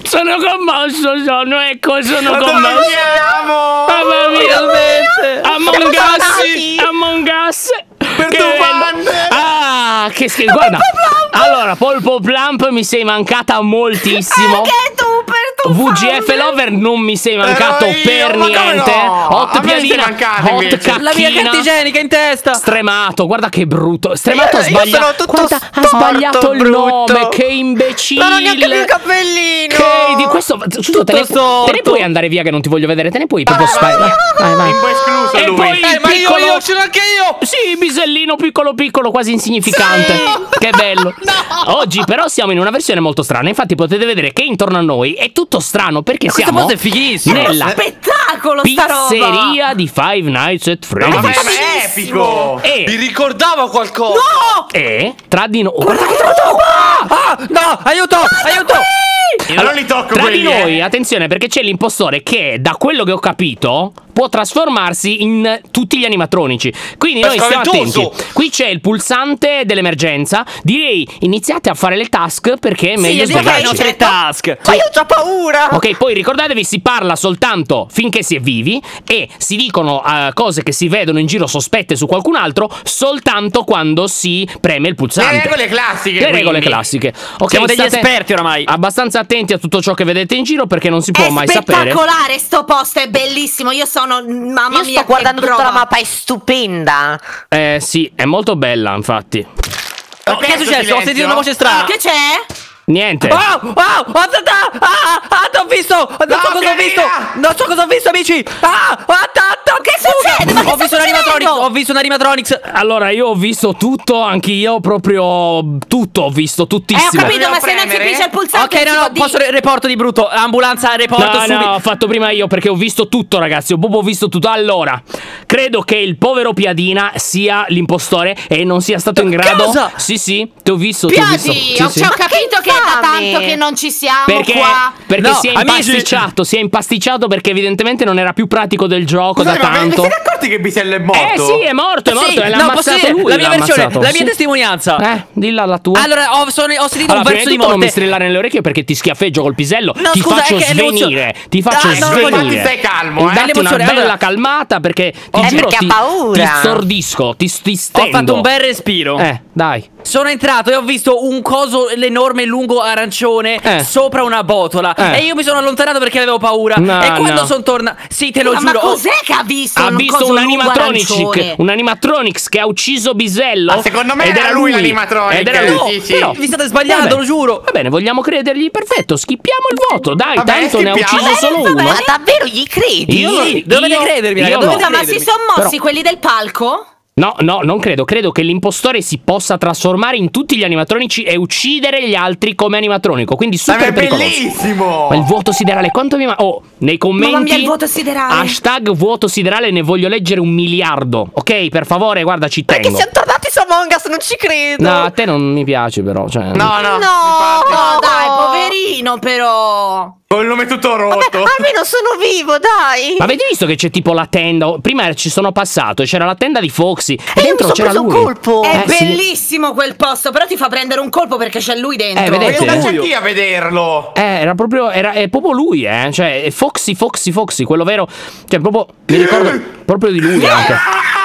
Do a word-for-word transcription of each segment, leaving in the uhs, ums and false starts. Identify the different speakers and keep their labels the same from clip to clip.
Speaker 1: Sono commosso, sono, ecco, sono
Speaker 2: Ma
Speaker 1: commosso.
Speaker 2: dove siamo?
Speaker 1: Mamma mia, Among Us, Among Us.
Speaker 2: Per
Speaker 1: Che
Speaker 2: domande.
Speaker 1: bello. Ah, che schifo, guarda. Allora, Polpo Plump mi sei mancata moltissimo.
Speaker 3: Anche tu, per tu.
Speaker 1: V G F Lover non mi sei mancato
Speaker 2: Ero io,
Speaker 1: per
Speaker 2: ma come
Speaker 1: niente.
Speaker 2: no?
Speaker 1: Hot
Speaker 2: A me mi sei
Speaker 1: piadina,
Speaker 2: mancato
Speaker 1: hot
Speaker 2: invece.
Speaker 1: cacchina.
Speaker 4: La mia carta igienica in testa.
Speaker 1: Stremato, guarda che brutto. Stremato
Speaker 2: Io-
Speaker 1: ha
Speaker 2: io
Speaker 1: sbagliato.
Speaker 2: sono tutto
Speaker 1: Guarda, ha
Speaker 2: storto,
Speaker 1: sbagliato il
Speaker 2: brutto.
Speaker 1: nome. Che imbecille.
Speaker 2: Non ho neanche più il cappellino.
Speaker 1: Che di questo. Scusa, te ne,
Speaker 4: storto.
Speaker 1: te ne puoi andare via che non ti voglio vedere. Te ne puoi proprio sparare. Vai, vai.
Speaker 2: Un po' escluso
Speaker 1: E
Speaker 2: lui.
Speaker 1: poi
Speaker 4: Eh, ma io,
Speaker 1: piccolo-
Speaker 4: io, ce l'ho anche io.
Speaker 1: Sì, bisellino piccolo piccolo, quasi insignificante. Che bello. Oggi però siamo in una versione molto strana. Infatti potete vedere che intorno a noi è tutto strano perché
Speaker 4: Questa
Speaker 1: siamo
Speaker 4: cosa è fighissima.
Speaker 1: nella
Speaker 3: Spettacolo sta roba.
Speaker 1: pizzeria di Five Nights at
Speaker 2: Ma è
Speaker 1: Freddy's.
Speaker 2: ma è epico.
Speaker 1: E,
Speaker 4: Mi ricordava qualcosa.
Speaker 3: No!
Speaker 1: e tra di noi.
Speaker 4: Guarda che trovato qua. Ah, no, aiuto, aiuto.
Speaker 2: Io non li tocco
Speaker 1: Tra
Speaker 2: quelli,
Speaker 1: di noi,
Speaker 2: eh.
Speaker 1: attenzione, perché c'è l'impostore che, da quello che ho capito, può trasformarsi in tutti gli animatronici. Quindi
Speaker 4: È
Speaker 1: noi stiamo
Speaker 4: spaventoso.
Speaker 1: attenti. Qui c'è il pulsante dell'emergenza. Direi iniziate a fare le task perché è meglio
Speaker 4: Sì, andiamo ai
Speaker 1: svegliarci.
Speaker 4: nostre task.
Speaker 2: Ma io ho già paura.
Speaker 1: Ok, poi ricordatevi, si parla soltanto finché si è vivi e si dicono eh, cose che si vedono in giro sospette su qualcun altro soltanto quando si preme il pulsante.
Speaker 2: Le regole classiche.
Speaker 1: Le regole
Speaker 2: quindi.
Speaker 1: classiche. Ok,
Speaker 4: Siamo degli
Speaker 1: state
Speaker 4: esperti oramai.
Speaker 1: abbastanza attenti a tutto ciò che vedete in giro perché non si può
Speaker 3: È
Speaker 1: mai sapere.
Speaker 3: spettacolare sto posto, è bellissimo. Io sono mamma
Speaker 5: Io
Speaker 3: mia.
Speaker 5: sto guardando
Speaker 3: che
Speaker 5: tutta la
Speaker 3: prova.
Speaker 5: mappa, è stupenda.
Speaker 1: Eh sì, è molto bella, infatti.
Speaker 4: Oh, che è
Speaker 2: Questo
Speaker 4: successo? Ho
Speaker 2: silenzio?
Speaker 4: sentito una voce strana.
Speaker 3: Che c'è?
Speaker 1: Niente.
Speaker 4: Oh, oh, oh, ah, ah, ah, non ho visto, non so cosa ho visto, non so cosa ho visto, amici. Ah, ah, ah, ah,
Speaker 3: Che succede? Ma che
Speaker 4: Ho
Speaker 3: sta
Speaker 4: visto un animatronics,
Speaker 3: succedendo?
Speaker 4: ho visto un animatronics.
Speaker 1: Allora, io ho visto tutto, anche io proprio tutto, ho visto
Speaker 3: Eh, ho
Speaker 1: tuttissimo.
Speaker 3: capito, ma se non si
Speaker 2: premere?
Speaker 3: pigia il pulsante
Speaker 4: Ok, no,
Speaker 3: si
Speaker 4: no,
Speaker 3: può dire.
Speaker 4: posso re- reporto di brutto. Ambulanza, reporto
Speaker 1: No,
Speaker 4: subito.
Speaker 1: no, ho fatto prima io perché ho visto tutto, ragazzi. Ho proprio visto tutto. Allora, credo che il povero Piadina sia l'impostore e non sia stato in grado.
Speaker 4: Cosa?
Speaker 1: Sì, sì, ti ho visto. ti ho visto.
Speaker 3: Piadi,
Speaker 1: Sì,
Speaker 3: ho,
Speaker 1: sì.
Speaker 3: ci ho capito che è da
Speaker 5: infame.
Speaker 3: tanto che non ci siamo
Speaker 1: Perché,
Speaker 3: qua.
Speaker 1: perché
Speaker 4: No,
Speaker 1: si è
Speaker 4: amici.
Speaker 1: impasticciato, si è impasticciato perché evidentemente non era più pratico del gioco
Speaker 2: Scusate,
Speaker 1: da
Speaker 2: ma vi
Speaker 1: tanto.
Speaker 2: siete accorti che Bisello è morto?
Speaker 1: Eh sì, è morto, è morto,
Speaker 4: Sì,
Speaker 1: e l'ha
Speaker 4: no, posso
Speaker 1: ammazzato
Speaker 4: dire
Speaker 1: lui.
Speaker 4: la mia
Speaker 1: l'ha
Speaker 4: versione,
Speaker 1: ammazzato,
Speaker 4: la mia
Speaker 1: sì.
Speaker 4: testimonianza.
Speaker 1: Eh, dilla la tua.
Speaker 4: Allora, ho, sono- ho sentito
Speaker 1: Allora,
Speaker 4: un
Speaker 1: prima
Speaker 4: verso
Speaker 1: di
Speaker 4: di
Speaker 1: tutto non mi
Speaker 4: morte.
Speaker 1: strillare nelle orecchie perché ti schiaffeggio col pisello.
Speaker 4: No,
Speaker 1: ti
Speaker 4: scusa,
Speaker 1: faccio
Speaker 4: è che è l'emozione.
Speaker 1: svenire. Ti faccio
Speaker 4: Ah, no,
Speaker 1: svenire.
Speaker 2: infatti stai calmo, eh.
Speaker 1: Datti una
Speaker 4: L'emozione,
Speaker 1: bella
Speaker 4: allora-
Speaker 1: calmata perché ti
Speaker 5: Eh,
Speaker 1: giuro
Speaker 5: perché ha
Speaker 1: ti,
Speaker 5: paura.
Speaker 1: ti stordisco, ti, ti
Speaker 4: Ho
Speaker 1: stendo.
Speaker 4: fatto un bel respiro.
Speaker 1: Eh, dai.
Speaker 4: Sono entrato e ho visto un coso enorme lungo arancione
Speaker 1: Eh.
Speaker 4: sopra una botola.
Speaker 1: Eh.
Speaker 4: E io mi sono allontanato perché avevo paura.
Speaker 1: No,
Speaker 4: e quando
Speaker 1: no.
Speaker 4: sono tornato. Sì, te lo
Speaker 3: Ma,
Speaker 4: giuro.
Speaker 3: ma cos'è che ha visto?
Speaker 1: Ha
Speaker 3: un
Speaker 1: visto
Speaker 3: coso
Speaker 1: un
Speaker 3: lungo
Speaker 1: animatronics,
Speaker 3: arancione?
Speaker 1: un animatronics che ha ucciso Bisello.
Speaker 2: Ma secondo me
Speaker 1: ed
Speaker 2: era lui l'animatronic.
Speaker 1: Ed era lui.
Speaker 2: Sì, sì.
Speaker 1: Però-
Speaker 4: Vi state sbagliando,
Speaker 1: Vabbè.
Speaker 4: lo giuro.
Speaker 1: Va bene, vogliamo credergli? Perfetto, schippiamo il voto. Dai,
Speaker 2: Vabbè,
Speaker 1: tanto ne ha
Speaker 2: schippiamo.
Speaker 1: ucciso
Speaker 2: Vabbè,
Speaker 1: solo
Speaker 3: vabbè.
Speaker 1: uno.
Speaker 5: Ma davvero gli credi?
Speaker 1: Io-
Speaker 4: Sì, dovete
Speaker 1: io-
Speaker 4: credermi,
Speaker 1: io
Speaker 4: raga,
Speaker 1: no.
Speaker 4: dovete
Speaker 3: Scusa, ma
Speaker 4: credermi.
Speaker 3: si sono mossi
Speaker 1: Però-
Speaker 3: quelli del palco?
Speaker 1: No, no, non credo. Credo che l'impostore si possa trasformare in tutti gli animatronici e uccidere gli altri come animatronico. Quindi
Speaker 2: Ma
Speaker 1: super
Speaker 2: è
Speaker 1: pericoloso.
Speaker 2: bellissimo.
Speaker 1: Ma il vuoto siderale, quanto mi ma- Oh, nei commenti
Speaker 3: Mamma mia, il vuoto siderale.
Speaker 1: hashtag vuoto siderale, ne voglio leggere un miliardo. Ok, per favore, guarda, ci
Speaker 5: Perché
Speaker 1: tengo.
Speaker 5: siamo tornati su Among Us, non ci credo.
Speaker 1: No, a te non mi piace però, cioè.
Speaker 2: No, no.
Speaker 5: No.
Speaker 3: No, dai, poverino però.
Speaker 2: Con il nome tutto
Speaker 5: Vabbè,
Speaker 2: rotto.
Speaker 5: almeno sono vivo, dai.
Speaker 1: Ma avete visto che c'è tipo la tenda? Prima ci sono passato e c'era la tenda di Foxy. E,
Speaker 5: E io mi
Speaker 1: dentro
Speaker 5: sono
Speaker 1: c'era
Speaker 5: preso un
Speaker 1: lui.
Speaker 5: colpo.
Speaker 3: È
Speaker 1: Eh, sì.
Speaker 3: bellissimo quel posto, però ti fa prendere un colpo perché c'è lui dentro.
Speaker 1: Eh, vedete?
Speaker 2: Io faccio anch'io a vederlo.
Speaker 1: Eh, era proprio, era, è proprio lui, eh. Cioè, è Foxy, Foxy, Foxy, quello vero. Cioè, proprio, mi ricordo proprio di lui anche.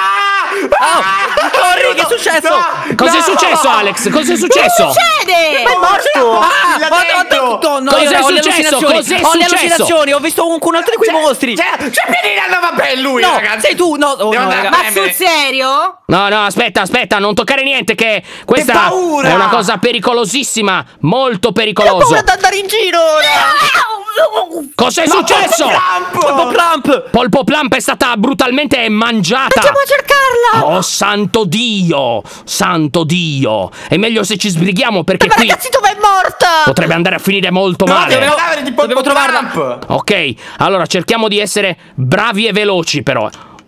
Speaker 4: Oh, corri, che è successo?
Speaker 2: No,
Speaker 1: Cos'è
Speaker 2: no.
Speaker 1: successo, Alex? Cos'è successo?
Speaker 3: Succede!
Speaker 5: Ma è morto.
Speaker 4: Ah,
Speaker 2: Là
Speaker 4: ho- ho-
Speaker 2: dentro.
Speaker 4: no, no,
Speaker 1: Cos'è
Speaker 4: io ho le
Speaker 1: successo?
Speaker 4: allucinazioni.
Speaker 1: Cos'è
Speaker 4: Ho le
Speaker 1: successo?
Speaker 4: allucinazioni, ho visto un, un altro di quei mostri.
Speaker 2: C'è, c'è Piedina, no vabbè, è lui,
Speaker 4: No,
Speaker 2: ragazzi.
Speaker 4: sei tu, no, oh,
Speaker 2: Devo
Speaker 4: no,
Speaker 2: andare
Speaker 4: raga.
Speaker 2: a
Speaker 3: Ma
Speaker 2: premere.
Speaker 3: sul serio?
Speaker 1: No, no, aspetta, aspetta, non toccare niente, che questa
Speaker 2: Che paura!
Speaker 1: è una cosa pericolosissima, molto
Speaker 5: Ho
Speaker 1: pericoloso.
Speaker 5: paura di andare in giro ora.
Speaker 1: Cos'è successo?
Speaker 4: Polpo Plump.
Speaker 1: Polpo Plump è stata brutalmente mangiata.
Speaker 5: Andiamo a cercarla.
Speaker 1: Oh, santo Dio! Santo Dio! È meglio se ci sbrighiamo perché
Speaker 5: Ma
Speaker 1: qui
Speaker 5: ragazzi, dov'è morta?
Speaker 1: potrebbe andare a finire molto
Speaker 2: No,
Speaker 1: male.
Speaker 2: dobbiamo, cadavere di
Speaker 4: Dobbiamo
Speaker 2: Polpo
Speaker 4: trovarla.
Speaker 2: Trump.
Speaker 1: Ok, allora cerchiamo di essere bravi e veloci però.
Speaker 2: Ah!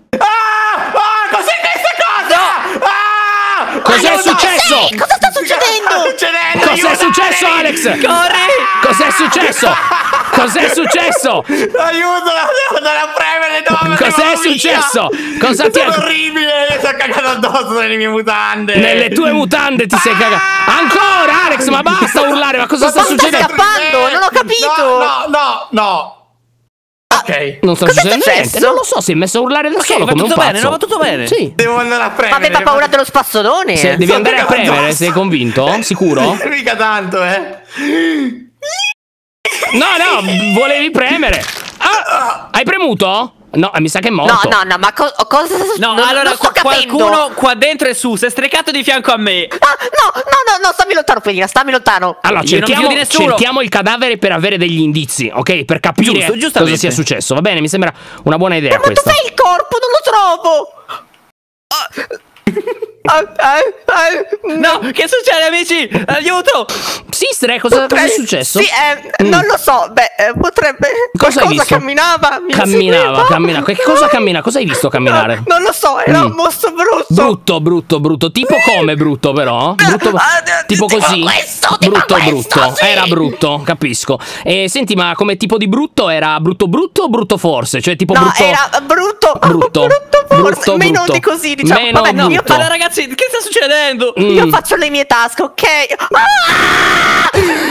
Speaker 2: Ah! Cos'è questa cosa? Ah!
Speaker 1: Cos'è
Speaker 2: Aiuto!
Speaker 1: successo?
Speaker 5: Sì, cosa sta succedendo?
Speaker 2: Cosa sta succedendo?
Speaker 1: Cos'è
Speaker 2: Aiutatemi!
Speaker 1: successo, Alex?
Speaker 4: Corri.
Speaker 1: Cos'è successo? Cos'è successo?
Speaker 2: Aiuto, devo andare a premere dove?
Speaker 1: Cos'è successo? Cosa ti
Speaker 2: È
Speaker 1: ha...
Speaker 2: orribile, mi sono cagato addosso nelle mie mutande.
Speaker 1: Nelle tue mutande ti sei cagato. Ancora, Alex, ma basta urlare, ma cosa sta
Speaker 5: Ma sta
Speaker 1: succedendo?
Speaker 5: scappando, non ho capito. sentito.
Speaker 2: No, no, no. Ok.
Speaker 1: Non sta
Speaker 5: Cos'è
Speaker 1: succedendo niente.
Speaker 5: successo?
Speaker 1: Non lo so, si è messo a urlare da
Speaker 4: Ok,
Speaker 1: solo
Speaker 4: va
Speaker 1: come un
Speaker 4: tutto bene,
Speaker 1: pazzo.
Speaker 4: no, va tutto bene.
Speaker 1: Sì.
Speaker 2: Devo andare a
Speaker 5: Ma
Speaker 2: premere.
Speaker 5: aveva paura dello spazzolone.
Speaker 1: Se devi
Speaker 2: Sto
Speaker 1: andare a
Speaker 2: cagando
Speaker 1: premere,
Speaker 2: addosso.
Speaker 1: sei convinto? Sicuro?
Speaker 2: Mica tanto, eh.
Speaker 1: No, no, volevi premere. Ah, hai premuto? No, mi sa che è
Speaker 5: No,
Speaker 1: morto.
Speaker 5: no, no, ma co- cosa...
Speaker 4: No,
Speaker 5: non,
Speaker 4: allora
Speaker 5: non sto capendo.
Speaker 4: qualcuno qua dentro è su, si è strecato di fianco a me.
Speaker 5: Ah, no, no, no, no, stammi lontano, Pedina, stammi lontano.
Speaker 1: Allora,
Speaker 4: Io non
Speaker 1: cerchiamo,
Speaker 4: fido di nessuno.
Speaker 1: cerchiamo il cadavere per avere degli indizi, ok? Per capire
Speaker 4: Giusto,
Speaker 1: cosa
Speaker 4: giustamente.
Speaker 1: sia successo. Va bene, mi sembra una buona idea
Speaker 5: Ma
Speaker 1: questa.
Speaker 5: dov'è il corpo? Non lo trovo. Ah, ah, ah,
Speaker 4: No, che succede, amici? Aiuto!
Speaker 1: Sistre, cosa, cosa è successo?
Speaker 5: Sì, eh,
Speaker 1: Mm.
Speaker 5: non lo so. Beh, eh, potrebbe.
Speaker 1: Cosa hai
Speaker 5: qualcosa
Speaker 1: visto?
Speaker 5: camminava. Mi
Speaker 1: Camminava,
Speaker 5: seguiva.
Speaker 1: camminava. Che cosa cammina? Cosa hai visto camminare?
Speaker 5: Non lo so, era
Speaker 1: Mm.
Speaker 5: un mostro brutto.
Speaker 1: Brutto, brutto, brutto. Tipo come brutto, però? Brutto,
Speaker 5: Ah, eh,
Speaker 1: tipo
Speaker 5: tipo
Speaker 1: così?
Speaker 5: questo, tipo
Speaker 1: brutto,
Speaker 5: questo,
Speaker 1: brutto.
Speaker 5: sì.
Speaker 1: Era brutto, capisco. E senti, ma come tipo di brutto era brutto, brutto o brutto forse? Cioè, tipo
Speaker 5: No,
Speaker 1: brutto.
Speaker 5: era brutto.
Speaker 1: Brutto.
Speaker 5: Brutto forse.
Speaker 1: Brutto,
Speaker 5: Meno
Speaker 1: brutto.
Speaker 5: di così, diciamo.
Speaker 1: Meno
Speaker 5: Vabbè, no, io,
Speaker 1: brutto.
Speaker 4: Allora, ragazzi, che sta succedendo?
Speaker 5: io
Speaker 1: Mm.
Speaker 5: faccio le mie tasche, ok? Ah!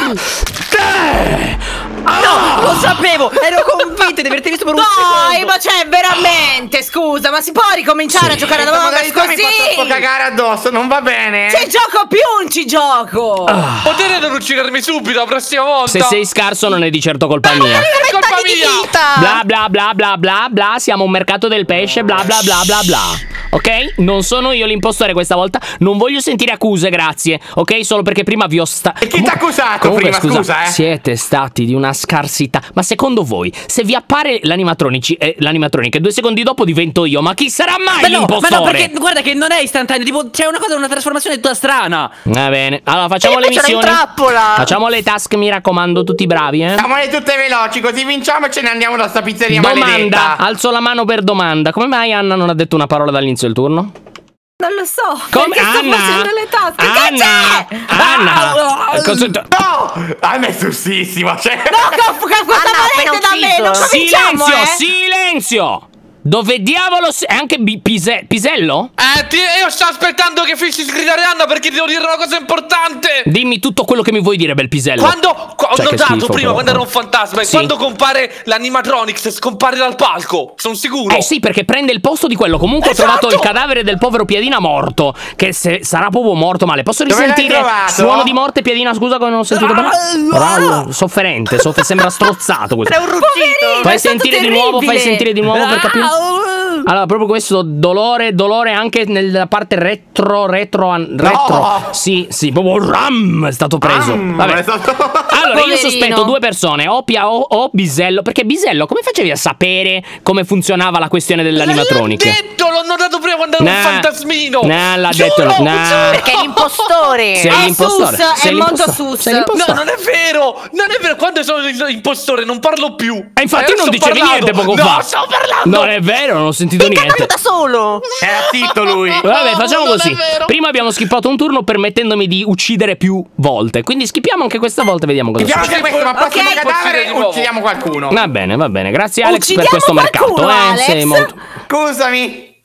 Speaker 4: No, lo sapevo! Ero convinto di averti visto per un
Speaker 3: Dai,
Speaker 4: secondo.
Speaker 3: ma c'è veramente, scusa, ma si può ricominciare a giocare ad
Speaker 2: Questa
Speaker 3: Among Us
Speaker 2: modalità mi fa troppo
Speaker 3: così?
Speaker 2: cagare addosso, non va bene.
Speaker 3: Ci gioco più, non ci gioco!
Speaker 1: Ah.
Speaker 6: Potete non uccidermi subito la prossima volta?
Speaker 1: Se sei scarso non è di certo colpa mia.
Speaker 6: È colpa
Speaker 5: Vent'anni di
Speaker 6: mia!
Speaker 5: vita.
Speaker 1: Bla bla bla bla bla bla, siamo un mercato del pesce, bla bla bla bla bla. Ok? Non sono io l'impostore questa volta. Non voglio sentire accuse, grazie. Ok? Solo perché prima vi ho sta.
Speaker 2: E chi t'ha accusato
Speaker 1: Comunque,
Speaker 2: prima,
Speaker 1: scusa,
Speaker 2: scusa, eh?
Speaker 1: siete stati di una scarsità. Ma secondo voi, se vi appare l'animatronici, eh, l'animatronic e due secondi dopo divento io, ma chi sarà mai
Speaker 4: Ma no, ma
Speaker 1: l'impostore?
Speaker 4: no, perché guarda che non è istantaneo, tipo c'è una cosa, una trasformazione tutta strana.
Speaker 1: Va bene. Allora, facciamo
Speaker 5: E
Speaker 1: le
Speaker 5: poi c'era in
Speaker 1: missioni.
Speaker 5: trappola.
Speaker 1: Facciamo le task, mi raccomando, tutti bravi, eh?
Speaker 2: Facciamole tutte veloci, così vinciamo e ce ne andiamo da sta pizzeria
Speaker 1: Domanda,
Speaker 2: maledetta.
Speaker 1: alzo la mano per domanda. Come mai Anna non ha detto una parola dall'inizio del turno?
Speaker 3: Non lo so,
Speaker 1: Come
Speaker 3: perché sto
Speaker 1: Anna?
Speaker 3: facendo le tasche.
Speaker 1: Anna?
Speaker 3: Che c'è?
Speaker 1: Anna?
Speaker 4: Ah,
Speaker 1: Cosa-
Speaker 2: No! A me è sussissimo, cioè.
Speaker 3: No, che che questa
Speaker 5: Anna, appena
Speaker 3: parete da me, non
Speaker 5: ucciso.
Speaker 3: cominciamo,
Speaker 1: Silenzio,
Speaker 3: eh?
Speaker 1: silenzio! Dove diavolo sei? È anche Bi- Pise- Pisello?
Speaker 6: Eh, ti- io sto aspettando che fissi sgridare Anna perché ti devo dire una cosa importante.
Speaker 1: Dimmi tutto quello che mi vuoi dire, bel Pisello.
Speaker 6: Quando qua- ho
Speaker 1: Cioè, che
Speaker 6: notato
Speaker 1: schifo,
Speaker 6: prima
Speaker 1: però.
Speaker 6: quando era un fantasma e
Speaker 1: Sì.
Speaker 6: quando compare l'animatronics scompare dal palco. Sono sicuro.
Speaker 1: Eh sì, perché prende il posto di quello. Comunque
Speaker 6: Esatto.
Speaker 1: ho trovato il cadavere del povero Piedina morto. Che se sarà proprio morto male. Posso
Speaker 2: Dove l'hai
Speaker 1: risentire
Speaker 2: trovato?
Speaker 1: suono di morte, Piedina? Scusa che non ho sentito bene. Bravo, sofferente, soff- sembra strozzato questo.
Speaker 5: È un ruggito.
Speaker 1: Fai
Speaker 3: è stato
Speaker 1: sentire di nuovo, fai
Speaker 3: terribile.
Speaker 1: sentire di nuovo per capire. Allora, proprio questo dolore, dolore anche nella parte retro, retro, an- retro. Sì, sì, proprio ram è stato preso.
Speaker 2: Mm,
Speaker 1: Vabbè.
Speaker 2: è stato-
Speaker 1: Allora, io
Speaker 3: Poverino.
Speaker 1: sospetto due persone, o, Pia, o, o Bisello. Perché Bisello, come facevi a sapere come funzionava la questione dell'animatronic?
Speaker 6: L'ho detto, l'ho notato prima quando era un
Speaker 1: Nah.
Speaker 6: fantasmino.
Speaker 1: Nah, l'ha
Speaker 6: Giuro,
Speaker 1: detto, nah.
Speaker 6: giuro.
Speaker 5: Perché è l'impostore.
Speaker 1: Sei
Speaker 3: È
Speaker 1: l'impostore.
Speaker 3: sus,
Speaker 1: sei
Speaker 3: è molto
Speaker 1: l'impostore,
Speaker 3: sus.
Speaker 1: sei
Speaker 6: No,
Speaker 1: l'impostore.
Speaker 6: non è vero, non è vero. Quando sono impostore non parlo più.
Speaker 1: E infatti
Speaker 6: Eh,
Speaker 1: non
Speaker 6: sto
Speaker 1: dicevi
Speaker 6: parlando.
Speaker 1: niente poco
Speaker 6: no,
Speaker 1: fa.
Speaker 6: sto parlando.
Speaker 1: Non è vero, non ho sentito
Speaker 5: Finché è
Speaker 1: niente.
Speaker 5: da solo.
Speaker 2: Era zitto lui.
Speaker 1: Vabbè, facciamo
Speaker 6: non è
Speaker 1: così.
Speaker 6: vero.
Speaker 1: Prima abbiamo skippato un turno permettendomi di uccidere più volte. Quindi skippiamo anche questa volta e vediamo cosa
Speaker 2: Chiamiamo
Speaker 1: succede.
Speaker 2: anche questo, ma prossimo
Speaker 3: Ok.
Speaker 2: cadavere
Speaker 6: Di nuovo.
Speaker 2: uccidiamo qualcuno.
Speaker 1: Va bene, va bene. Grazie Alex
Speaker 3: Uccidiamo
Speaker 1: per questo
Speaker 3: qualcuno,
Speaker 1: mercato. Eh,
Speaker 3: Alex.
Speaker 1: sei molto...
Speaker 2: Scusami.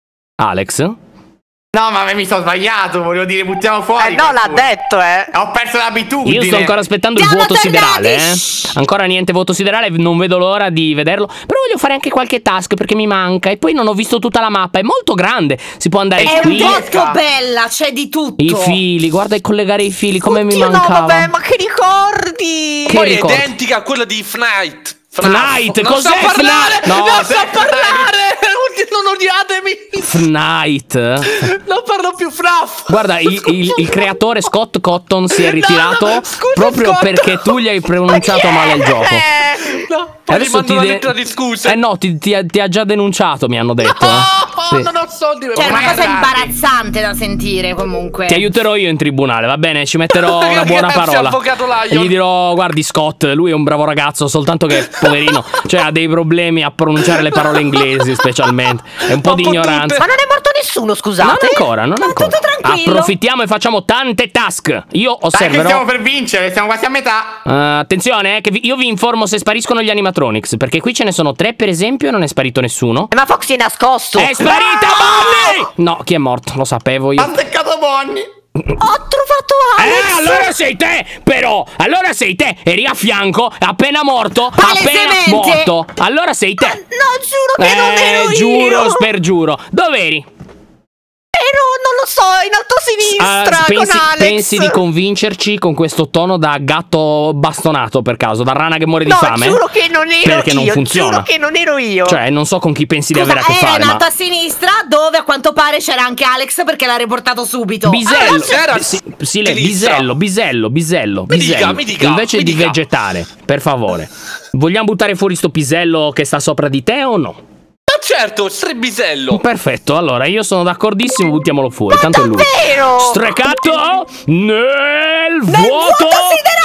Speaker 1: Alex?
Speaker 2: No, ma mi sono sbagliato, volevo dire buttiamo fuori.
Speaker 5: Eh no, l'ha
Speaker 2: qualcuno.
Speaker 5: detto, eh.
Speaker 2: Ho perso l'abitudine.
Speaker 1: Io sto ancora aspettando il
Speaker 3: Siamo
Speaker 1: vuoto
Speaker 3: tornati.
Speaker 1: siderale, eh. Ancora niente vuoto siderale, non vedo l'ora di vederlo. Però voglio fare anche qualche task perché mi manca. E poi non ho visto tutta la mappa, è molto grande. Si può andare
Speaker 3: È
Speaker 1: qui.
Speaker 3: un botto bella, c'è di tutto.
Speaker 1: I fili, guarda, collegare i fili, come mi
Speaker 5: Oddio,
Speaker 1: mancava.
Speaker 5: no, vabbè, ma che ricordi.
Speaker 1: Che
Speaker 6: Poi è
Speaker 1: ricordo?
Speaker 6: identica a quella di Fnight.
Speaker 1: Fnight,
Speaker 6: non
Speaker 1: cos'è
Speaker 6: so parlare,
Speaker 1: Fnight? No,
Speaker 6: non so
Speaker 2: cos'è
Speaker 6: parlare. Non odiatemi.
Speaker 1: Fnight.
Speaker 6: Non parlo più Fraff.
Speaker 1: Guarda, il, il- il creatore Scott Cotton si è
Speaker 6: No,
Speaker 1: ritirato
Speaker 6: no, scusa,
Speaker 1: proprio
Speaker 6: Scott.
Speaker 1: perché tu gli hai pronunciato male il gioco.
Speaker 5: Eh,
Speaker 6: No, poi gli mando una
Speaker 1: de-
Speaker 6: lettera di scuse.
Speaker 1: Eh no, ti, ti ha, ti ha già denunciato, mi hanno detto.
Speaker 6: No,
Speaker 1: eh. Sì.
Speaker 6: non ho soldi.
Speaker 3: Cioè, è una
Speaker 2: Ormai
Speaker 3: cosa
Speaker 2: è tardi.
Speaker 3: imbarazzante da sentire comunque.
Speaker 1: Ti aiuterò io in tribunale, va bene? Ci metterò una buona
Speaker 6: Grazie,
Speaker 1: parola.
Speaker 6: avvocato
Speaker 1: E
Speaker 6: Lion.
Speaker 1: gli dirò, guardi Scott, lui è un bravo ragazzo, soltanto che, poverino, cioè ha dei problemi a pronunciare le parole inglesi specialmente. È un po'
Speaker 6: Un
Speaker 1: di
Speaker 6: po'
Speaker 1: ignoranza.
Speaker 6: tutte.
Speaker 5: ma non è morto nessuno,
Speaker 1: Non
Speaker 5: scusate.
Speaker 1: ancora, non
Speaker 3: Ma
Speaker 1: ancora.
Speaker 3: tutto tranquillo.
Speaker 1: Approfittiamo e facciamo tante task. Io
Speaker 2: Dai che
Speaker 1: osserverò.
Speaker 2: stiamo per vincere, siamo quasi a metà.
Speaker 1: Uh, attenzione, eh, che vi- io vi informo se spariscono gli animatronics. Perché qui ce ne sono tre, per esempio, e non è sparito nessuno.
Speaker 5: Eh, ma Foxy è nascosto.
Speaker 1: È sparita Bonnie! No, chi è morto? Lo sapevo io.
Speaker 2: Ha steccato Bonnie.
Speaker 5: Ho trovato Alex.
Speaker 1: Eh, allora sei te, però. Allora sei te. Eri a fianco, appena morto, appena
Speaker 3: Palesemente.
Speaker 1: morto. Allora sei te.
Speaker 5: No, giuro che
Speaker 1: Eh,
Speaker 5: non ero
Speaker 1: giuro,
Speaker 5: io.
Speaker 1: spergiuro. Dov'eri?
Speaker 5: Ero, non lo so, in alto a sinistra
Speaker 1: Ah, pensi,
Speaker 5: con Alex.
Speaker 1: pensi di convincerci con questo tono da gatto bastonato, per caso, da rana che muore di
Speaker 5: No,
Speaker 1: fame?
Speaker 5: giuro che non ero
Speaker 1: Perché
Speaker 5: io.
Speaker 1: non funziona.
Speaker 5: Giuro che non ero io.
Speaker 1: Cioè, non so con chi pensi di
Speaker 3: Scusa,
Speaker 1: avere a che
Speaker 3: era
Speaker 1: fare,
Speaker 3: in
Speaker 1: ma...
Speaker 3: alto a sinistra, dove a quanto pare c'era anche Alex perché l'ha riportato subito.
Speaker 1: Bisello,
Speaker 6: Ah, c'era
Speaker 1: sì, sì, le-
Speaker 6: sinistra.
Speaker 1: bisello, bisello, bisello,
Speaker 6: Mi dica,
Speaker 1: bisello.
Speaker 6: mi dica,
Speaker 1: Invece
Speaker 6: mi
Speaker 1: di
Speaker 6: dica.
Speaker 1: vegetare, per favore. Vogliamo buttare fuori sto pisello che sta sopra di te o no?
Speaker 6: Ma certo, strebbisello.
Speaker 1: Perfetto, allora io sono d'accordissimo, buttiamolo fuori, tanto è lui.
Speaker 5: Davvero?
Speaker 1: Strecato nel,
Speaker 3: Nel
Speaker 1: vuoto,
Speaker 3: vuoto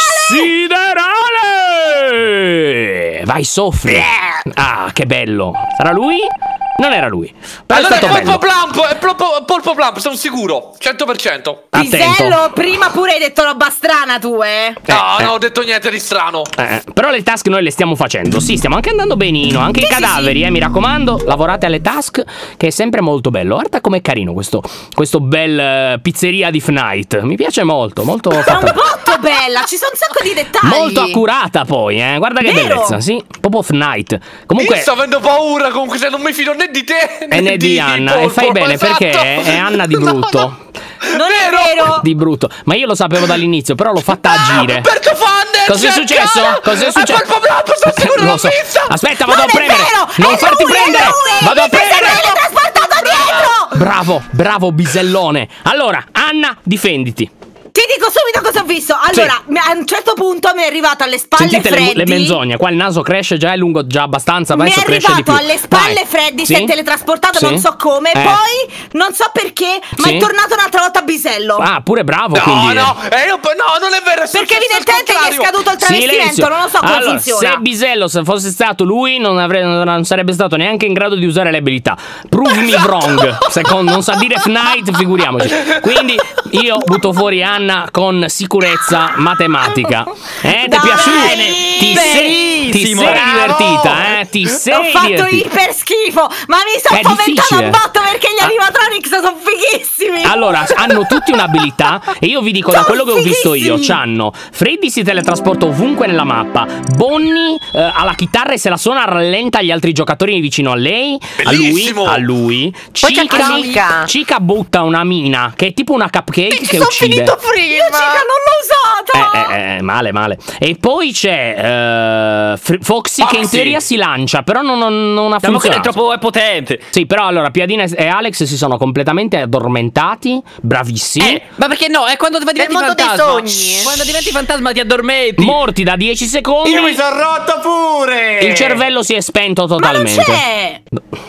Speaker 1: siderale! Vai, soffri. Ah, che bello. Sarà lui? Non era lui. Però
Speaker 6: Allora
Speaker 1: è
Speaker 6: è
Speaker 1: stato
Speaker 6: polpo
Speaker 1: bello.
Speaker 6: plump, è polpo, polpo plump, sono sicuro. cento per cento.
Speaker 1: Attento.
Speaker 3: Pisello, prima pure hai detto roba strana tu, eh.
Speaker 6: No,
Speaker 1: eh.
Speaker 6: non ho detto niente di strano.
Speaker 1: Eh, però le task noi le stiamo facendo. Sì, stiamo anche andando benino. Anche i cadaveri, eh, mi raccomando. Lavorate alle task, che è sempre molto bello. Guarda com'è carino questo, questo bel eh, pizzeria di F-Night. Mi piace molto, molto
Speaker 3: È un
Speaker 1: fatta-
Speaker 3: botto bella, ci sono un sacco di dettagli.
Speaker 1: molto accurata poi, eh. Guarda che
Speaker 3: Vero?
Speaker 1: bellezza, sì. Proprio F-Night. Comunque
Speaker 6: Io sto avendo paura comunque, se non mi fido né di te né,
Speaker 1: è né di Anna. E
Speaker 6: Polpo,
Speaker 1: fai bene
Speaker 6: esatto.
Speaker 1: perché è Anna di
Speaker 6: No,
Speaker 1: brutto.
Speaker 6: no.
Speaker 3: Non è vero.
Speaker 1: Di brutto. Ma io lo sapevo dall'inizio, però l'ho fatta agire.
Speaker 6: Berto Fanner,
Speaker 1: Cos'è successo? Cos'è successo?
Speaker 6: È polpo plump, sono sicuro,
Speaker 1: Lo
Speaker 6: l'ho
Speaker 1: so.
Speaker 6: vista.
Speaker 1: Aspetta, vado
Speaker 3: Non
Speaker 1: a
Speaker 3: è
Speaker 1: premere.
Speaker 3: vero,
Speaker 1: Non
Speaker 3: è
Speaker 1: farti
Speaker 3: lui, è
Speaker 1: prendere.
Speaker 3: lui.
Speaker 1: Vado a
Speaker 3: Mi sei
Speaker 1: premere.
Speaker 3: teletrasportato dietro.
Speaker 1: Bravo, bravo bisellone. Allora, Anna, difenditi.
Speaker 3: Ti dico subito cosa ho visto. Allora, mi- a un certo punto mi è arrivato alle spalle
Speaker 1: Sentite le,
Speaker 3: Freddy.
Speaker 1: le menzogne. Qua il naso cresce già, è lungo già abbastanza.
Speaker 3: Mi è
Speaker 1: Adesso cresce di più.
Speaker 3: arrivato alle spalle
Speaker 1: Vai.
Speaker 3: Freddy,
Speaker 1: Sì?
Speaker 3: si è teletrasportato
Speaker 1: Sì?
Speaker 3: non so come.
Speaker 1: Eh.
Speaker 3: Poi non so perché, ma
Speaker 1: Sì?
Speaker 3: è tornato un'altra volta Bisello.
Speaker 1: Ah, pure bravo,
Speaker 6: No,
Speaker 1: quindi.
Speaker 6: no, eh, io, no, non è vero. è
Speaker 3: Perché
Speaker 6: successo il
Speaker 3: evidentemente gli è
Speaker 6: contrario.
Speaker 3: scaduto il travestimento,
Speaker 1: Silenzio.
Speaker 3: non lo so come
Speaker 1: allora,
Speaker 3: funziona.
Speaker 1: se Bisello se fosse stato lui non, avrebbe, non sarebbe stato neanche in grado di usare le abilità. Prove me
Speaker 3: Esatto.
Speaker 1: wrong. Secondo, non sa dire F-Night, figuriamoci. Quindi io butto fuori Anna con sicurezza matematica. Eh, ti è
Speaker 3: Dai,
Speaker 1: piaciuto? Ti sei, ti
Speaker 4: benissimo.
Speaker 1: sei
Speaker 2: Bravo.
Speaker 1: divertita, eh? Ti sei
Speaker 3: Ho fatto
Speaker 1: divertita.
Speaker 3: iper schifo, ma mi sto
Speaker 1: È
Speaker 3: fomentando
Speaker 1: difficile.
Speaker 3: un botto perché gli
Speaker 1: Ah.
Speaker 3: animatronics sono fighissimi.
Speaker 1: Allora, hanno tutti un'abilità e io vi dico da
Speaker 3: Sono
Speaker 1: quello che ho visto io,
Speaker 3: fighissimi.
Speaker 1: c'hanno Freddy si teletrasporta ovunque nella mappa, Bonnie eh, ha la chitarra e se la suona rallenta gli altri giocatori vicino a lei, a lui,
Speaker 6: Bellissimo.
Speaker 1: a lui.
Speaker 5: Poi c'è
Speaker 1: Chica,
Speaker 5: anche Chica.
Speaker 1: Chica butta una mina che è tipo una cupcake
Speaker 5: Ci
Speaker 1: che
Speaker 5: sono
Speaker 1: uccide.
Speaker 5: finito prima.
Speaker 3: Io cica non l'ho usata.
Speaker 1: Eh, eh, eh, male, male. E poi c'è eh, Fr- Foxy che in
Speaker 6: Foxy.
Speaker 1: teoria si lancia, però non, non, non ha
Speaker 4: Diciamo che è
Speaker 1: funzionato.
Speaker 4: troppo è potente.
Speaker 1: Sì, però allora Piadina e Alex si sono completamente addormentati, bravissimi.
Speaker 4: Eh, ma perché no? È quando diventi
Speaker 5: mondo dei
Speaker 4: fantasma.
Speaker 5: sogni.
Speaker 4: Quando diventi fantasma ti addormenti.
Speaker 1: Morti da dieci secondi.
Speaker 2: Io mi sono rotto pure.
Speaker 1: Il cervello si è spento
Speaker 3: Ma non
Speaker 1: totalmente.
Speaker 3: c'è.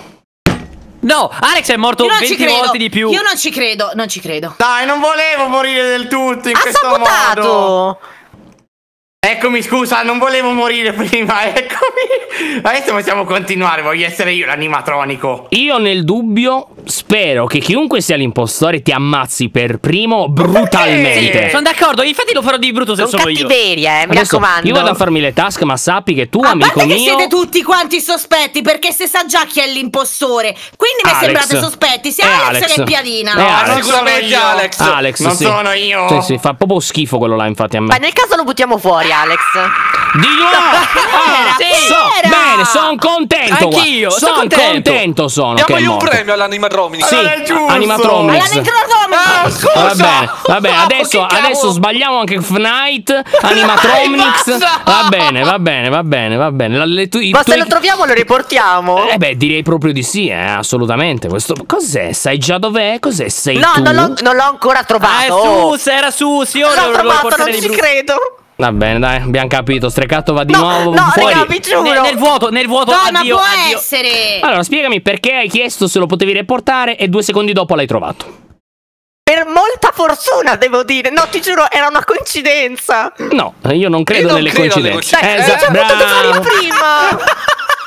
Speaker 4: No, Alex è morto
Speaker 3: Io non ci
Speaker 4: venti
Speaker 3: credo.
Speaker 4: volte di più.
Speaker 3: Io non ci credo, non ci credo.
Speaker 2: Dai, non volevo morire del tutto in
Speaker 5: Ha
Speaker 2: questo modo.
Speaker 5: sabotato.
Speaker 2: Eccomi, scusa, non volevo morire prima, eccomi. Adesso possiamo continuare, voglio essere io l'animatronico.
Speaker 1: Io nel dubbio spero che chiunque sia l'impostore ti ammazzi per primo brutalmente.
Speaker 2: Sì,
Speaker 4: Sono d'accordo, infatti lo farò di brutto se
Speaker 5: Con
Speaker 4: sono io.
Speaker 5: cattiveria, eh, mi
Speaker 1: Adesso
Speaker 5: raccomando.
Speaker 1: io vado a farmi le task, ma sappi che tu,
Speaker 3: A
Speaker 1: amico
Speaker 3: parte che
Speaker 1: mio.
Speaker 3: siete tutti quanti sospetti, perché se sa già chi è l'impostore. Quindi mi
Speaker 1: Alex.
Speaker 3: sembrate sospetti, sia
Speaker 1: È
Speaker 3: Alex,
Speaker 1: Alex.
Speaker 3: che Piadina.
Speaker 1: È
Speaker 2: No,
Speaker 1: Alex.
Speaker 2: non sono
Speaker 6: Sicuramente
Speaker 2: io.
Speaker 6: Alex.
Speaker 1: Alex,
Speaker 2: Non
Speaker 1: sì.
Speaker 2: sono io.
Speaker 1: Sì, sì, fa proprio schifo quello là, infatti a me.
Speaker 5: Ma nel caso lo buttiamo fuori, Alex.
Speaker 1: Di nuovo! Ah,
Speaker 3: Sì.
Speaker 1: so-
Speaker 3: Era.
Speaker 1: bene, sono contento.
Speaker 4: Anch'io,
Speaker 1: guarda.
Speaker 4: sono
Speaker 1: Son
Speaker 4: contento.
Speaker 1: contento sono che è
Speaker 6: Diamogli un
Speaker 1: morto.
Speaker 6: premio all'animatronic.
Speaker 1: Sì,
Speaker 2: Allora è giusto.
Speaker 1: animatronics.
Speaker 3: All'animatronics.
Speaker 6: Ah, scusa.
Speaker 1: Va bene, va bene,
Speaker 6: Oh,
Speaker 1: adesso,
Speaker 6: che cavolo.
Speaker 1: adesso sbagliamo anche F-Night, Animatronics.
Speaker 6: Basta.
Speaker 1: Va bene, va bene, va bene, va bene. La- le tu- i
Speaker 5: Ma se
Speaker 1: tuoi-
Speaker 5: lo troviamo lo riportiamo?
Speaker 1: Eh beh, direi proprio di sì, eh, assolutamente. Questo cos'è? Sai già dov'è? Cos'è? Sei
Speaker 5: No,
Speaker 1: tu?
Speaker 5: non l'ho, non l'ho ancora
Speaker 4: Ah, è
Speaker 5: trovato.
Speaker 4: Sus, era Sus, io
Speaker 5: l'ho
Speaker 4: lo, lo
Speaker 5: trovato, non
Speaker 4: porterei di
Speaker 5: ci
Speaker 4: brutto.
Speaker 5: credo.
Speaker 1: Va bene, dai, abbiamo capito. Strecato va di
Speaker 5: No,
Speaker 1: nuovo
Speaker 5: no,
Speaker 1: fuori.
Speaker 5: raga, vi giuro.
Speaker 4: Ne- nel vuoto, nel vuoto,
Speaker 3: No, ma
Speaker 4: addio,
Speaker 3: può
Speaker 4: addio.
Speaker 3: essere.
Speaker 1: Allora, spiegami perché hai chiesto se lo potevi riportare e due secondi dopo l'hai trovato.
Speaker 5: Per molta fortuna, devo dire. No, ti giuro, era una coincidenza.
Speaker 1: No, io non credo
Speaker 6: Io non
Speaker 1: nelle
Speaker 6: credo alle
Speaker 1: coincidenze.
Speaker 6: coincidenze.
Speaker 1: Eh,
Speaker 6: Eh,
Speaker 1: esatto,
Speaker 5: Ci ho potuto
Speaker 1: bravo.
Speaker 5: fare prima.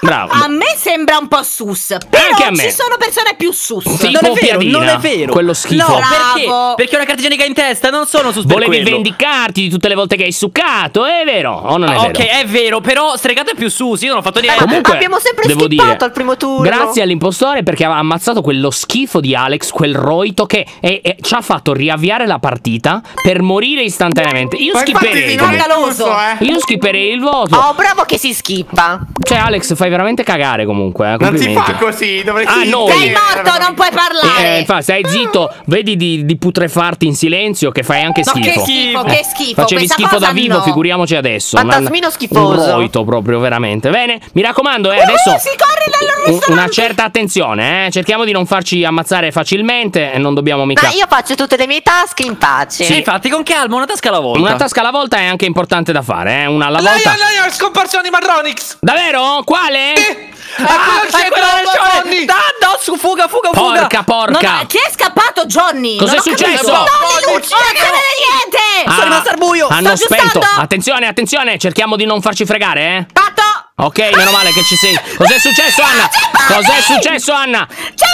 Speaker 1: Bravo.
Speaker 3: A me sembra un po' sus. Però
Speaker 1: Anche a me.
Speaker 3: ci sono persone più sus.
Speaker 1: Sì.
Speaker 4: Non è
Speaker 1: Tipo
Speaker 4: vero,
Speaker 1: Piadina,
Speaker 4: non è vero.
Speaker 1: quello schifo.
Speaker 4: No,
Speaker 3: Bravo.
Speaker 4: perché? Perché ho una carta igienica in testa, non sono sus per
Speaker 1: Volevi
Speaker 4: quello.
Speaker 1: vendicarti di tutte le volte che hai succato, è vero o non è
Speaker 4: Ok,
Speaker 1: vero?
Speaker 4: è vero, però stregato è più sus, io non ho fatto niente.
Speaker 1: Comunque,
Speaker 5: abbiamo sempre
Speaker 1: devo
Speaker 5: skippato
Speaker 1: dire,
Speaker 5: al primo turno.
Speaker 1: grazie all'impostore perché ha ammazzato quello schifo di Alex, quel roito che è- è- ci ha fatto riavviare la partita per morire istantaneamente. Io
Speaker 2: Ma infatti
Speaker 1: skipperei.
Speaker 2: sì, non è
Speaker 3: Scandaloso.
Speaker 2: giusto, eh.
Speaker 1: Io skipperei il voto.
Speaker 5: Oh, bravo che si skippa.
Speaker 1: Cioè, Alex, fai veramente cagare comunque. Eh.
Speaker 2: Non si
Speaker 1: Complimenti.
Speaker 2: fa così, dovresti
Speaker 1: Ah, noi.
Speaker 3: Sei morto, non puoi parlare.
Speaker 1: Eh, infatti, stai zitto, vedi di, di putrefarti in silenzio che fai anche
Speaker 3: No, che
Speaker 1: schifo.
Speaker 3: schifo, che schifo.
Speaker 1: Facevi
Speaker 3: Questa
Speaker 1: schifo
Speaker 3: cosa
Speaker 1: da vivo,
Speaker 3: no.
Speaker 1: figuriamoci adesso.
Speaker 5: Fantasmino
Speaker 1: Un-
Speaker 5: schifoso.
Speaker 1: Un roito proprio, veramente. Bene, mi raccomando, eh, adesso
Speaker 3: Uh, si corre dal
Speaker 1: un-
Speaker 3: ristorante.
Speaker 1: una certa attenzione, eh. Cerchiamo di non farci ammazzare facilmente e non dobbiamo mica.
Speaker 5: Ma io faccio tutte le mie tasche in pace.
Speaker 4: Sì, infatti, con calma, una tasca alla volta.
Speaker 1: Una tasca alla volta è anche importante da fare, eh. Una alla volta.
Speaker 6: Lei, lei è scomparso animatronix.
Speaker 1: Davvero? Quale?
Speaker 6: Eh,
Speaker 4: Ah,
Speaker 6: ah,
Speaker 4: è quello del scione! Ah, no, su, fuga, fuga, fuga!
Speaker 1: Porca,
Speaker 3: Non
Speaker 1: porca.
Speaker 3: ho- chi è scappato, Johnny?
Speaker 1: Cos'è
Speaker 3: Non ho
Speaker 1: successo?
Speaker 3: capito.
Speaker 6: No,
Speaker 3: Non si vede niente.
Speaker 1: Ah,
Speaker 4: Sono rimasto al buio.
Speaker 1: Hanno
Speaker 3: Sto
Speaker 1: spento.
Speaker 3: aggiustando.
Speaker 1: Attenzione, attenzione, cerchiamo di non farci fregare, eh.
Speaker 3: Fatto.
Speaker 1: Ok, meno male che ci sei. Cos'è successo, Anna? Cos'è successo, Anna?
Speaker 3: C'è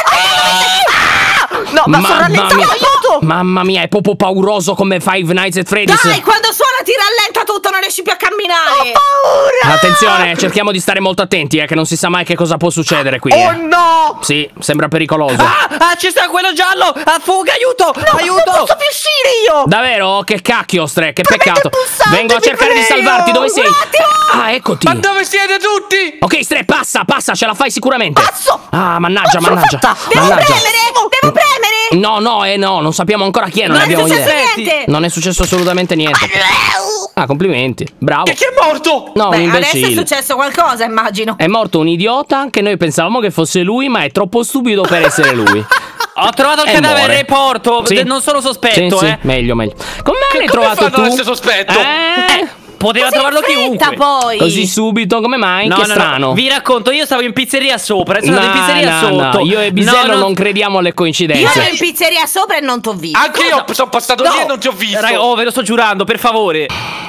Speaker 3: Bonnie.
Speaker 5: No, ma sono rallentato,
Speaker 1: mia.
Speaker 5: aiuto!
Speaker 1: Mamma mia, è proprio pauroso come Five Nights at Freddy's.
Speaker 3: Dai, quando suona ti rallenta tutto, non riesci più a camminare.
Speaker 5: Paura!
Speaker 1: Attenzione, cerchiamo di stare molto attenti, eh, che non si sa mai che cosa può succedere qui.
Speaker 5: Oh
Speaker 1: eh.
Speaker 5: no!
Speaker 1: Sì, sembra pericoloso.
Speaker 4: Ah, ah, ci sta quello giallo! Ah, fuga, aiuto! aiuto!
Speaker 5: Non posso più uscire io!
Speaker 1: Davvero? Che cacchio, Stre, che
Speaker 5: Premete
Speaker 1: peccato.
Speaker 5: il pulsante,
Speaker 1: Vengo a
Speaker 5: vi
Speaker 1: cercare di
Speaker 5: prego.
Speaker 1: salvarti, dove sei?
Speaker 5: Un attimo.
Speaker 1: Ah, eccoti.
Speaker 6: Ma dove siete tutti?
Speaker 1: Ok, Stre, passa, passa, ce la fai sicuramente.
Speaker 5: Passo.
Speaker 1: Ah, mannaggia,
Speaker 5: Ce l'ho
Speaker 1: mannaggia.
Speaker 5: fatta.
Speaker 3: Devo
Speaker 1: Mannaggia.
Speaker 3: premere, devo premere.
Speaker 1: No, no, eh no, non sappiamo ancora chi è, non,
Speaker 3: Non è
Speaker 1: abbiamo
Speaker 3: successo
Speaker 1: idea.
Speaker 3: niente.
Speaker 1: Non è successo assolutamente niente. Ah, complimenti. Bravo.
Speaker 6: E chi è morto?
Speaker 1: No, un
Speaker 3: Beh, adesso è
Speaker 1: imbecille.
Speaker 3: successo qualcosa, immagino.
Speaker 1: È morto un idiota che noi pensavamo che fosse lui, ma è troppo stupido per essere lui.
Speaker 4: Ho trovato il
Speaker 1: E
Speaker 4: cadavere
Speaker 1: muore.
Speaker 4: e porto.
Speaker 1: Sì.
Speaker 4: Non sono sospetto,
Speaker 1: Sì,
Speaker 4: eh.
Speaker 1: sì, meglio, meglio. Come mai l'hai
Speaker 6: Come
Speaker 1: trovato
Speaker 6: fanno
Speaker 1: tu?
Speaker 6: ad essere sospetto?
Speaker 1: Eh?
Speaker 4: Poteva
Speaker 3: Così in
Speaker 4: trovarlo
Speaker 3: fretta,
Speaker 4: chiunque.
Speaker 3: poi.
Speaker 1: Così subito, come mai?
Speaker 4: No,
Speaker 1: che
Speaker 4: no, no.
Speaker 1: strano.
Speaker 4: Vi racconto, io stavo in pizzeria sopra, sono andato in
Speaker 1: No,
Speaker 4: pizzeria
Speaker 1: no, no,
Speaker 4: sotto.
Speaker 1: io e Bisello
Speaker 4: No,
Speaker 1: non crediamo alle
Speaker 3: Io
Speaker 1: coincidenze.
Speaker 3: ero in pizzeria sopra e non t'ho visto.
Speaker 6: Anche io sono passato lì e non ti ho visto.
Speaker 4: Raga, oh, ve lo sto giurando, per favore.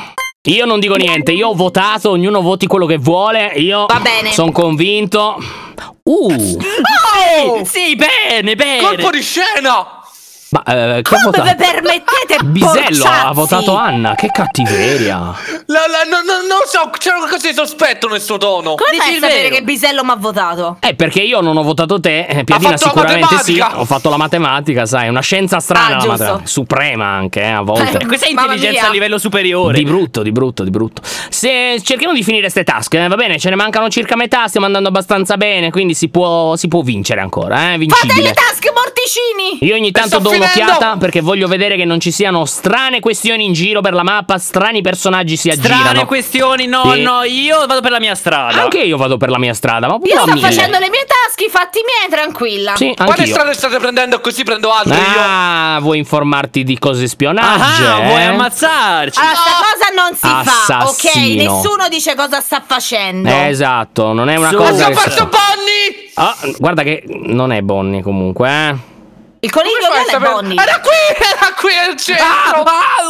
Speaker 1: Io non dico niente, io ho votato, ognuno voti quello che vuole. Io
Speaker 3: Va bene.
Speaker 1: sono convinto. Uh,
Speaker 4: Oh, sì, bene, bene.
Speaker 6: Colpo di scena.
Speaker 1: ma eh, che ha
Speaker 3: Come
Speaker 1: votato?
Speaker 3: vi permettete,
Speaker 1: Bisello
Speaker 3: porciazzi?
Speaker 1: ha votato Anna, che cattiveria.
Speaker 6: La, la, no, no, non so, c'era qualcosa di sospetto nel suo tono.
Speaker 3: Come
Speaker 4: Dici
Speaker 3: fai a
Speaker 4: il
Speaker 3: sapere
Speaker 4: vero?
Speaker 3: che Bisello mi ha votato?
Speaker 1: Eh, perché io non ho votato te, eh, Piadina
Speaker 6: fatto la
Speaker 1: sicuramente sì.
Speaker 6: matematica.
Speaker 1: Ho fatto la matematica, sai, una scienza strana
Speaker 3: Ah,
Speaker 1: la
Speaker 3: giusto.
Speaker 1: matematica. Suprema anche, eh, a volte.
Speaker 3: Eh,
Speaker 4: Questa è
Speaker 3: Mamma
Speaker 4: intelligenza
Speaker 3: mia.
Speaker 4: a livello superiore.
Speaker 1: Di brutto, di brutto, di brutto. Se cerchiamo di finire ste task, eh, va bene, ce ne mancano circa metà, stiamo andando abbastanza bene, quindi si può, si può vincere ancora, eh,
Speaker 3: Fate
Speaker 1: vincibile.
Speaker 3: le tasche, morticini!
Speaker 1: Io ogni tanto
Speaker 6: sto
Speaker 1: do un'occhiata
Speaker 6: finendo.
Speaker 1: perché voglio vedere che non ci siano strane questioni in giro per la mappa, strani personaggi si
Speaker 4: Strane
Speaker 1: aggirano.
Speaker 4: questioni, no,
Speaker 1: Sì.
Speaker 4: no, io vado per la mia strada.
Speaker 1: Anche io vado per la mia strada, ma
Speaker 3: Io
Speaker 1: proprio a
Speaker 3: sto
Speaker 1: mille.
Speaker 3: facendo le mie tasche, i fatti miei, tranquilla.
Speaker 1: Sì,
Speaker 6: Quale
Speaker 1: anch'io.
Speaker 6: strade state prendendo così prendo altre io?
Speaker 1: Ah, vuoi informarti di cose spionaggio?
Speaker 4: Ah,
Speaker 1: eh?
Speaker 4: vuoi ammazzarci?
Speaker 3: Allora, sta cosa non si fa, ok?
Speaker 1: Assassino.
Speaker 3: Nessuno dice cosa sta facendo.
Speaker 1: Esatto, non è una
Speaker 4: Su.
Speaker 1: cosa
Speaker 6: Ma
Speaker 1: che
Speaker 6: sono
Speaker 1: si
Speaker 6: perso
Speaker 1: fa.
Speaker 6: Bonnie!
Speaker 1: Ah, guarda che non è Bonnie comunque, eh.
Speaker 3: Il coniglio
Speaker 6: Come fai a
Speaker 3: non è
Speaker 6: sapere?
Speaker 3: Bonnie.
Speaker 6: Era qui, era qui al centro!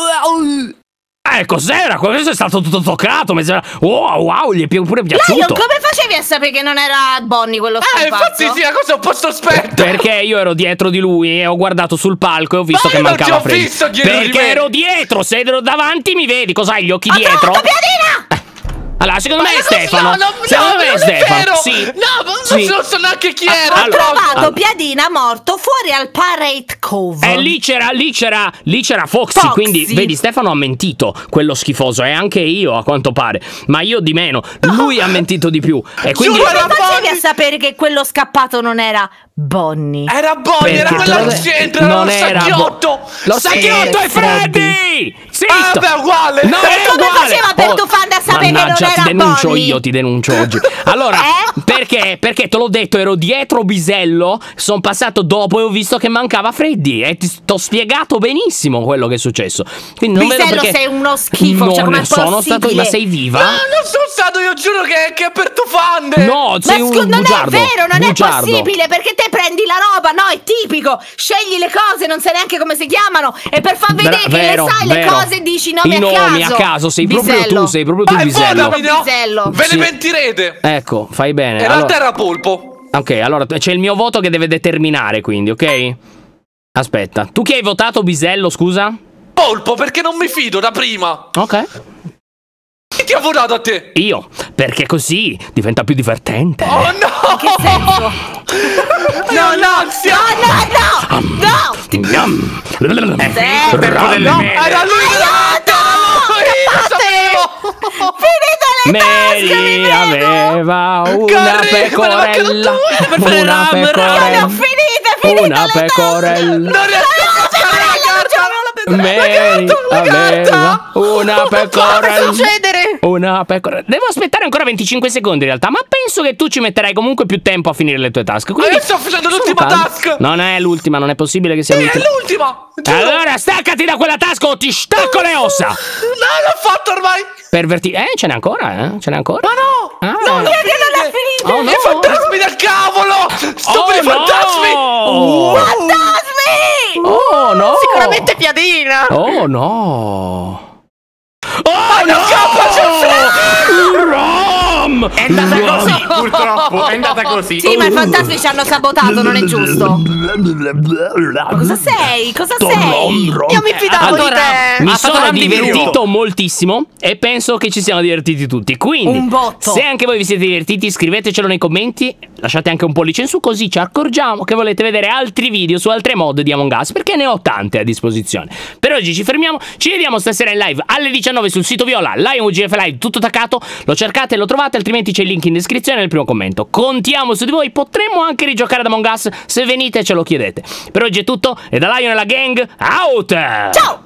Speaker 1: Eh, cos'era? Questo è stato tutto toccato. Mi sembra... Wow, wow, gli è pi- pure
Speaker 3: Lion,
Speaker 1: piaciuto.
Speaker 3: come facevi a sapere che non era Bonnie quello
Speaker 6: Eh,
Speaker 3: scomparso?
Speaker 6: infatti sì, la cosa è un po' sospetta!
Speaker 1: Perché io ero dietro di lui e ho guardato sul palco e ho visto
Speaker 6: Ma
Speaker 1: che
Speaker 6: io non
Speaker 1: mancava
Speaker 6: ti ho
Speaker 1: Freddy.
Speaker 6: visto dietro di
Speaker 1: Perché
Speaker 6: me.
Speaker 1: ero dietro, se ero davanti mi vedi, cos'hai gli occhi
Speaker 3: Ho
Speaker 1: dietro?
Speaker 3: trovato Piadina!
Speaker 1: Allora, secondo me è
Speaker 6: Ma così-
Speaker 1: Stefano.
Speaker 6: No, no,
Speaker 1: secondo
Speaker 6: no,
Speaker 1: me
Speaker 6: non
Speaker 1: è Stefano.
Speaker 6: vero.
Speaker 1: Sì.
Speaker 6: No, ma
Speaker 1: Sì.
Speaker 6: non so neanche chi
Speaker 1: Ah,
Speaker 6: era!
Speaker 3: Ho
Speaker 1: allora-
Speaker 3: trovato
Speaker 1: allora-
Speaker 3: Piadina morto fuori al Parade Cove.
Speaker 1: E lì c'era, lì c'era, lì c'era Foxy,
Speaker 3: Foxy.
Speaker 1: quindi vedi Stefano ha mentito, quello schifoso, e anche io a quanto pare, ma io di meno, lui ha mentito di più, e quindi...
Speaker 6: Giuro,
Speaker 3: Come
Speaker 6: era
Speaker 3: facevi
Speaker 6: Bonnie.
Speaker 3: a sapere che quello scappato non era Bonnie?
Speaker 6: Era Bonnie, era
Speaker 1: Perché
Speaker 6: quella
Speaker 1: te lo-
Speaker 6: al centro, era
Speaker 1: non
Speaker 6: lo
Speaker 1: era
Speaker 6: sacchiotto!
Speaker 1: Lo
Speaker 6: Sì,
Speaker 1: sacchiotto è
Speaker 3: Freddy.
Speaker 1: Freddy! Zitto!
Speaker 6: Ah, beh, uguale!
Speaker 1: Non
Speaker 6: E
Speaker 1: è
Speaker 3: come
Speaker 1: uguale!
Speaker 3: faceva Pertufanda a sapere che non
Speaker 1: mannaggia,
Speaker 3: era
Speaker 1: ti denuncio
Speaker 3: Bonnie?
Speaker 1: io, ti denuncio oggi. Allora,
Speaker 3: Eh?
Speaker 1: perché? Perché te l'ho detto, ero dietro Bisello, sono passato dopo e ho visto che mancava Freddy e ti ho spiegato benissimo quello che è successo. Quindi non vedo
Speaker 3: Bisello,
Speaker 1: perché
Speaker 3: sei uno schifo,
Speaker 1: non
Speaker 3: cioè, com'è
Speaker 1: ne sono
Speaker 3: possibile?
Speaker 1: stato, ma sei viva?
Speaker 6: Ah, non sono spostato, io giuro che, che è per tufande.
Speaker 1: No,
Speaker 3: Ma
Speaker 1: sei un
Speaker 3: scu- non
Speaker 1: bugiardo.
Speaker 3: è vero, non
Speaker 1: bugiardo.
Speaker 3: è possibile, perché te prendi la roba, no, è tipico, scegli le cose, non sai neanche come si chiamano, e per far vedere
Speaker 1: Bra-
Speaker 3: che
Speaker 1: vero,
Speaker 3: le sai
Speaker 1: vero.
Speaker 3: le cose dici i nomi
Speaker 1: I
Speaker 3: a
Speaker 1: nomi
Speaker 3: caso.
Speaker 1: a caso, sei proprio
Speaker 3: Bisello.
Speaker 1: tu, sei proprio tu
Speaker 6: Vai,
Speaker 1: Bisello.
Speaker 6: votami, no?
Speaker 3: Bisello.
Speaker 6: Ve
Speaker 1: Sì.
Speaker 6: ne pentirete.
Speaker 1: Ecco, fai bene.
Speaker 6: In
Speaker 1: Allora-
Speaker 6: realtà era polpo.
Speaker 1: Ok, allora c'è il mio voto che deve determinare, quindi, ok? Aspetta, tu chi hai votato, Bisello, scusa?
Speaker 6: Polpo, perché non mi fido da prima.
Speaker 1: Ok.
Speaker 6: Chi ti ha votato a te?
Speaker 1: Io, perché così diventa più divertente.
Speaker 6: Oh no!
Speaker 3: Che senso?
Speaker 6: No, l'ansia!
Speaker 3: No, no, no, no!
Speaker 1: Yum.
Speaker 2: Tempo delle
Speaker 6: No,
Speaker 2: mele.
Speaker 6: era lui! Era lui! Lo sapevo!
Speaker 3: Finite le tasche, vi
Speaker 1: Mary
Speaker 3: prego!
Speaker 1: aveva una
Speaker 6: Carri, me ne mancano
Speaker 1: pecorella.
Speaker 6: due per
Speaker 4: fare
Speaker 1: Una
Speaker 4: ram, ram.
Speaker 3: No, no,
Speaker 1: pecorella.
Speaker 3: finite, finite
Speaker 1: Una
Speaker 3: le tasche!
Speaker 1: pecorella.
Speaker 6: Non riesco a passare la carta!
Speaker 1: Mary aveva una pecorella.
Speaker 5: succedere?
Speaker 1: Una pecorella. Devo aspettare ancora venticinque secondi in realtà, ma penso che tu ci metterai comunque più tempo a finire le tue task. Quindi
Speaker 6: Ma io sto facendo
Speaker 1: sono
Speaker 6: l'ultima
Speaker 1: calmo.
Speaker 6: task!
Speaker 1: Non è l'ultima, non è possibile che sia
Speaker 6: È
Speaker 1: l'ultima.
Speaker 6: l'ultima! Giuro.
Speaker 1: Allora staccati da quella task o ti stacco le ossa.
Speaker 6: No, l'ho fatto ormai!
Speaker 1: Perverti. Eh, ce n'è ancora, eh? Ce n'è ancora?
Speaker 6: Ma no!
Speaker 1: Ah.
Speaker 6: No, non
Speaker 3: Perché non l'ha
Speaker 6: finite!
Speaker 3: finito?
Speaker 1: Oh, no.
Speaker 6: I fantasmi del cavolo! Stupidi
Speaker 1: Oh,
Speaker 6: fantasmi!
Speaker 1: no!
Speaker 3: Fantasmi!
Speaker 1: Oh no!
Speaker 5: Sicuramente piadina.
Speaker 1: Oh no!
Speaker 6: Oh, no!
Speaker 1: Rom!
Speaker 2: È andata così, purtroppo. È andata così.
Speaker 3: Sì, ma i fantasmi ci hanno sabotato, non è giusto. Ma cosa sei? Cosa sei?
Speaker 5: Io mi fidavo
Speaker 1: Allora,
Speaker 5: di te.
Speaker 1: mi
Speaker 4: Ha fatto
Speaker 1: sono
Speaker 4: Randy
Speaker 1: divertito moltissimo e penso che ci siamo divertiti tutti. Quindi,
Speaker 3: Un botto.
Speaker 1: se anche voi vi siete divertiti, scrivetecelo nei commenti. Lasciate anche un pollice in su, così ci accorgiamo che volete vedere altri video su altre mod di Among Us, perché ne ho tante a disposizione. Per oggi ci fermiamo. Ci vediamo stasera in live alle diciannove sul sito Viola, Lion U G F Live, tutto attaccato. Lo cercate e lo trovate, altrimenti c'è il link in descrizione nel primo commento. Contiamo su di voi, potremmo anche rigiocare ad Among Us se venite e ce lo chiedete. Per oggi è tutto e da Lion e la gang, out!
Speaker 3: Ciao!